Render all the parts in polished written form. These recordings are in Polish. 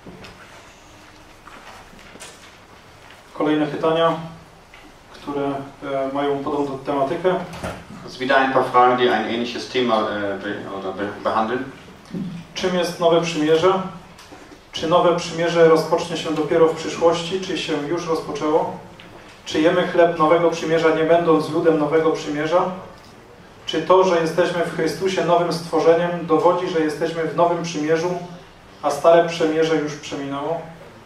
Kolejne pytania, które mają podobną tematykę. Es ist wieder ein paar Fragen, die ein ähnliches Thema behandeln. Czym jest nowe przymierze? Czy nowe przymierze rozpocznie się dopiero w przyszłości, czy się już rozpoczęło? Czy jemy chleb nowego przymierza, nie będąc ludem nowego przymierza? Czy to, że jesteśmy w Chrystusie nowym stworzeniem, dowodzi, że jesteśmy w nowym przymierzu, a stare przymierze już przeminęło?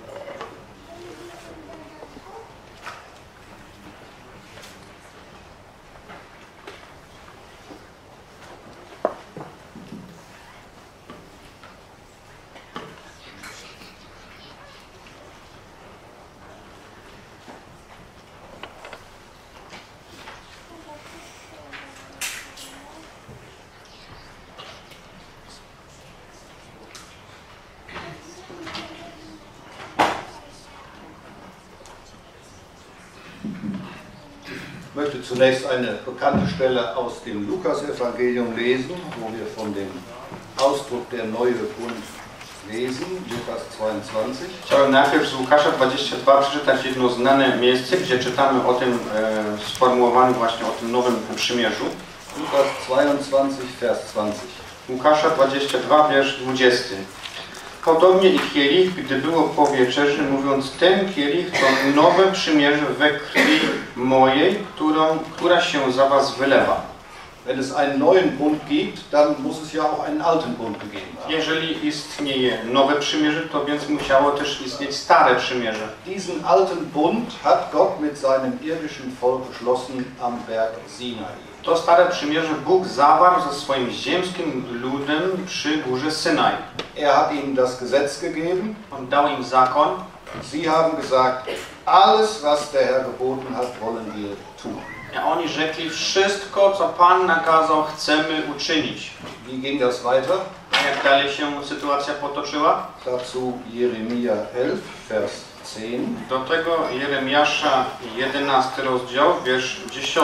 Ich möchte zunächst eine bekannte Stelle aus dem Lukas-Evangelium lesen, wo wir von dem Ausdruck der neue Bund lesen, Lukas 22. Chciałem najpierw z Łukasza 22 przeczytać jedno znane miejsce, gdzie czytamy o tym sformułowaniu właśnie o tym nowym przymierzu. Lukas 22, Vers 20. Łukasza 22, wiersz 20. Podobnie i kielich, gdy było po wieczerzy, mówiąc, ten kielich to nowe przymierze we krwi mojej, która się za was wylewa. Wenn es einen neuen Bund gibt, dann muss es ja auch einen alten Bund gegeben haben. Jeżeli istnieje nowe przymierze, to więc musiało też istnieć stare przymierze. Diesen alten Bund hat Gott mit seinem irdischen Volk geschlossen am Berg Sinai. To stare przymierze Bóg zawarł ze swoim ziemskim ludem przy górze Synaj. Er hat ihnen das Gesetz gegeben. On dał im zakon. Sie haben gesagt, alles was der Herr geboten hat, wollen wir tun. A oni rzekli, wszystko co Pan nakazał, chcemy uczynić. Wie ging das weiter? A jak dalej się sytuacja potoczyła? Dazu Jeremia 11, Vers 10. Do tego Jeremiasza 11 rozdział, wiersz 10.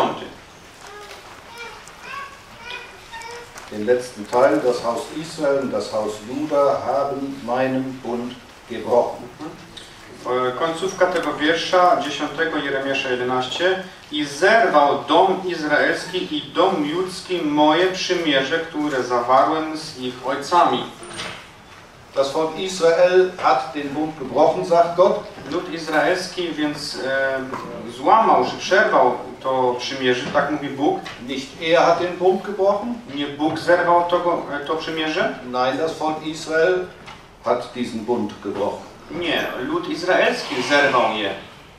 Den letzten Teil, das Haus Israel und das Haus Juda haben meinen Bund gebrochen. Końcówka tego wiersza, 10 Jeremiasza 11. I zerwał dom izraelski i dom judzki moje przymierze, które zawarłem z ich ojcami. Das Volk Israel hat den Bund gebrochen, sagt Gott. Lud izraelski więc złamał, czy przerwał to przymierze, tak mówi Bóg. Nicht er hat den Bund gebrochen. Nie Bóg zerwał to przymierze. Nein, das Volk Israel hat diesen Bund gebrochen. Nie, lud izraelski zerwał je.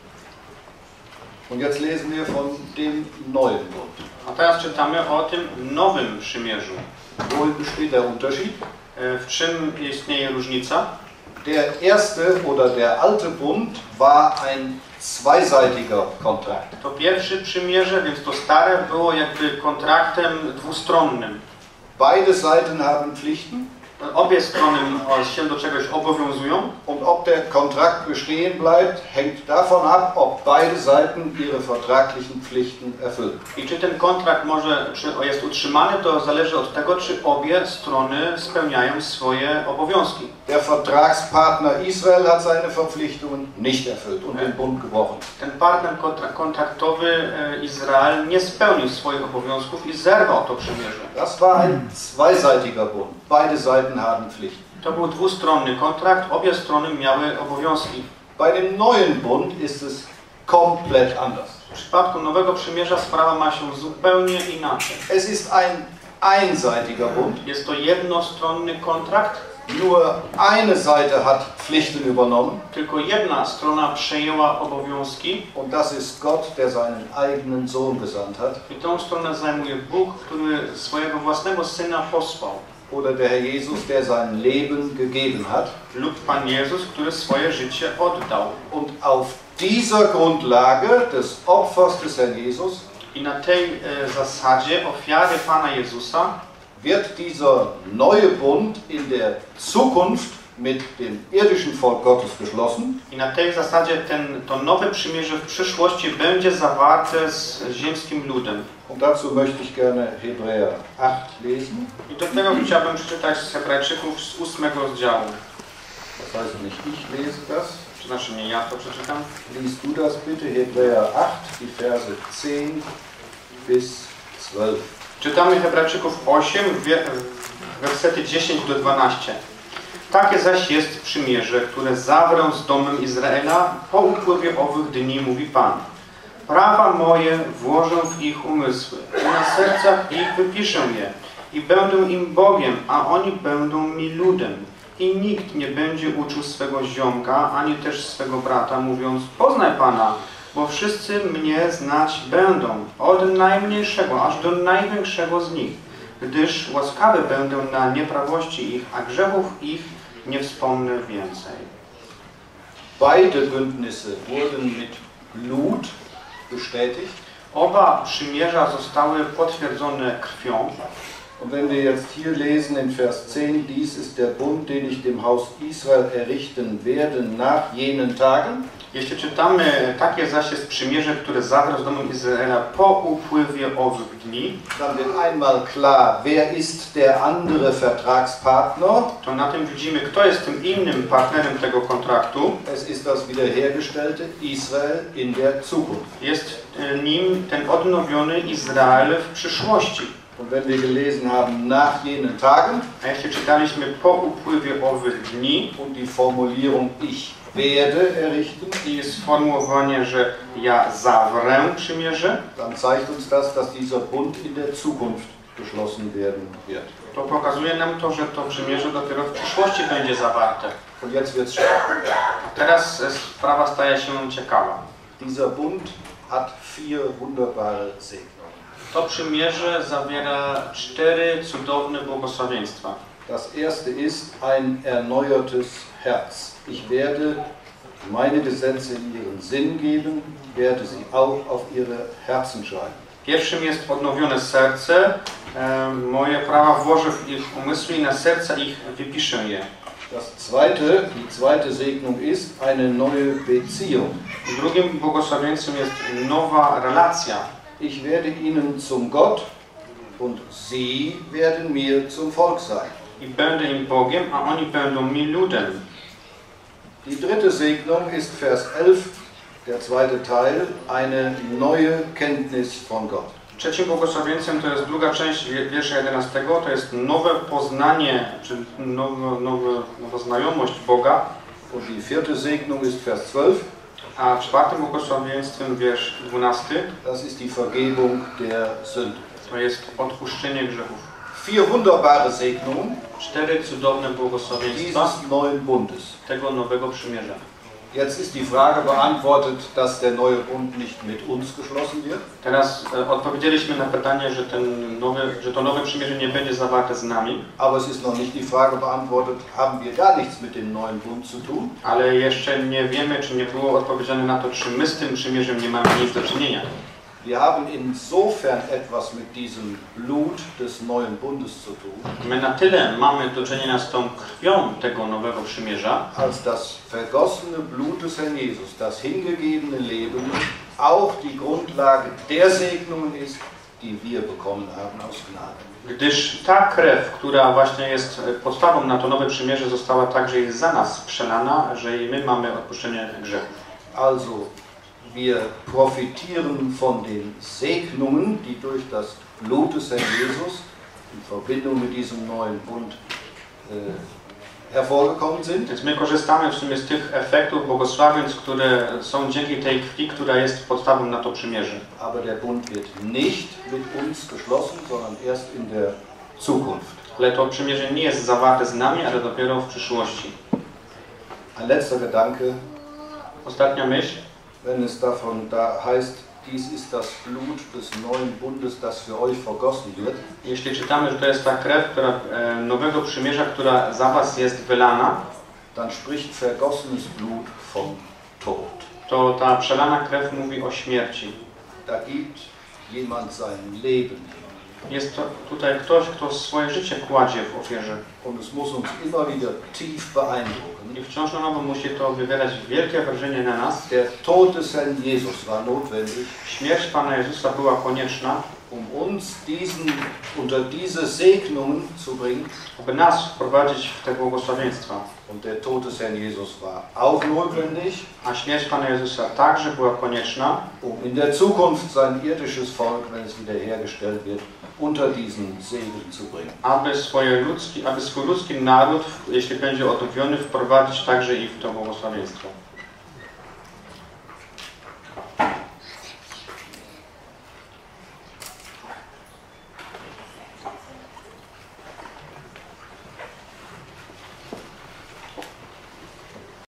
Und jetzt lesen wir von dem neuen Bund. A teraz czytamy o tym nowym przymierzu. Worin besteht der Unterschied? W czym istnieje różnica? Der erste oder der alte Bund war ein zweiseitiger Kontrakt. To pierwsze przymierze, więc to stare, było jakby kontraktem dwustronnym. Beide Seiten haben Pflichten. Obie strony się do czegoś obowiązują. Und ob der Kontrakt bestehen bleibt, hängt davon ab, ob beide Seiten ihre vertraglichen Pflichten erfüllen. I czy ten kontrakt jest utrzymany, to zależy od tego, czy obie strony spełniają swoje obowiązki. Der Vertragspartner Israel hat seine Verpflichtungen nicht erfüllt und den Bund gebrochen. Ten partner kontraktowy Izrael nie spełnił swoich obowiązków i zerwał to przymierze. Das war ein zweiseitiger Bund. Beide Seiten haben Pflichten. To był dwustronny kontrakt, obie strony miały obowiązki. Bei dem neuen Bund ist es komplett anders. W przypadku nowego przymierza sprawa ma się zupełnie inaczej. Es ist ein einseitiger Bund. Jest to jednostronny kontrakt. Nur eine Seite hat Pflichten übernommen. Tylko jedna strona przejęła obowiązki. Und das ist Gott, der seinen eigenen Sohn gesandt hat. I tą stronę zajmuje Bóg, który swojego własnego Syna posłał. Oder der Herr Jesus, der sein Leben gegeben hat. Lub Pan Jezus, który swoje życie oddał. Und auf dieser Grundlage des Opfers des Herrn Jesus I na tej zasadzie ofiary Pana Jezusa wird dieser neue Bund in der Zukunft mit dem irdischen Volk Gottes geschlossen. I na tej zasadzie to nowe przymierze w przyszłości będzie zawarte z ziemskim ludem. Und dazu möchte ich gerne Hebräer 8 lesen. I do tego chciałbym przeczytać z Hebrajczyków z 8 rozdziału. Das heißt nicht ich lese das. To znaczy nie ja to przeczytam. Liest du das bitte, Hebräer 8, die Verse 10 bis 12. Czytamy Hebrajczyków 8, wersety 10 do 12. Takie zaś jest przymierze, które zawrę z domem Izraela po upływie owych dni, mówi Pan. Prawa moje włożę w ich umysły, i na sercach ich wypiszę je, i będę im Bogiem, a oni będą mi ludem. I nikt nie będzie uczył swego ziomka, ani też swego brata, mówiąc, poznaj Pana, bo wszyscy mnie znać będą, od najmniejszego aż do największego z nich, gdyż łaskawy będę na nieprawości ich, a grzechów ich nie wspomnę więcej. Beide Bündnisse wurden mit Blut bestätigt. Oba przymierza zostały potwierdzone krwią. Und wenn wir jetzt hier lesen in Vers 10, dies ist der Bund, den ich dem Haus Israel errichten werde nach jenen Tagen. Jeśli czytamy, takie zaś jest przymierze, które zawrę z domem Izraela po upływie owych dni, Dann wird einmal klar, wer ist der andere Vertragspartner. to na tym widzimy, kto jest tym innym partnerem tego kontraktu. Es ist das wiederhergestellte Israel in der Zukunft. Jest nim ten odnowiony Izrael w przyszłości. Und wenn wir gelesen haben, nach jenen Tagen, A jeśli czytaliśmy po upływie owych dni und die Formulierung ich werde errichten, i sformułowanie, że ja zawrę przymierze, dann zeigt uns das, dass dieser Bund in der Zukunft geschlossen werden wird. to pokazuje nam to, że to przymierze dopiero w przyszłości będzie zawarte. Und jetzt wird es spannend. A teraz sprawa staje się ciekawa. Dieser Bund hat 4 wunderbare Segnungen. To przymierze zawiera 4 cudowne błogosławieństwa. Das erste ist ein erneuertes Herz. Ich werde meine Gesetze in ihren Sinn geben, werde sie auch auf ihre Herzen schreiben. Pierwszym jest odnowione serce. Moje prawa włożę w ich umysły i na serca ich wypiszę je. Die zweite Segnung ist eine neue Beziehung. Drugim błogosławieństwem jest nowa relacja. Ich werde ihnen zum Gott und sie werden mir zum Volk sein. I będę im Bogiem, a oni będą mi ludem. Die dritte Segnung ist Vers 11, der zweite Teil, eine neue Kenntnis von Gott. Trzecim błogosławieństwem to jest druga część wiersza 11, to jest nowe poznanie, czy nowa znajomość Boga. Und die vierte Segnung ist Vers 12. A czwartym błogosławieństwem wiersz 12 Das ist die Vergebung der Sünde. to jest odpuszczenie grzechów. 4 wunderbare Segnungen 4 cudowne błogosławieństwa dieses neuen Bundes. tego nowego przymierza. Jetzt ist die Frage beantwortet, dass der neue Bund nicht mit uns geschlossen wird. Teraz odpowiedzieliśmy na pytanie, że to nowe przymierze nie będzie zawarte z nami, Aber es ist noch nicht die Frage beantwortet, haben wir gar nichts mit dem neuen Bund zu tun? ale jeszcze nie wiemy, czy nie było odpowiedziane na to, czy my z tym przymierzem nie mamy nic do czynienia. Wir haben insofern etwas mit diesem Blut des neuen Bundes zu tun, My na tyle mamy do czynienia z tą krwią tego nowego przymierza, als das vergossene Blut des Herrn Jesus, das hingegebene Leben, auch die Grundlage der Segnungen ist, die wir bekommen haben aus Gnade. gdyż ta krew, która właśnie jest podstawą na to nowe przymierze, została także i za nas przelana, że i my mamy odpuszczenie grzechów. Also, wir profitieren von den Segnungen, die durch das Blut des Herrn Jesus in Verbindung mit diesem neuen Bund hervorgekommen sind. Więc my korzystamy w sumie z tych efektów błogosławieństw, które są dzięki tej krwi, która jest podstawą na to przymierze. Aber der Bund wird nicht mit uns geschlossen, sondern erst in der Zukunft. Ale to przymierze nie jest zawarte z nami, ale dopiero w przyszłości. Ein letzter Gedanke, Ostatnia myśl. wenn es davon da heißt, dies ist das Blut des neuen Bundes, das für euch vergossen wird, Jeśli czytamy, że to jest ta krew nowego przymierza, która za was jest wylana, dann spricht vergossenes Blut vom Tod. to ta przelana krew mówi o śmierci. Da gibt jemand sein Leben. Jest to tutaj ktoś, kto swoje życie kładzie w ofierze. Und es muss uns immer wieder tief beeindrucken. I wciąż na nowo musi to wywierać wielkie wrażenie na nas. Der Tod des Herrn Jesus war notwendig, Śmierć Pana Jezusa była konieczna, uns unter diese Segnungen zu bringen. aby nas wprowadzić w te błogosławieństwa. Und der Tod des Herrn Jesus war auch notwendig, A śmierć Pana Jezusa także była konieczna, in der Zukunft sein irdisches Volk, wenn es wiederhergestellt wird, unter diesen Segen zu bringen. aby swój ludzki naród, jeśli będzie odnowiony, wprowadzić także ich w to błogosławieństwo.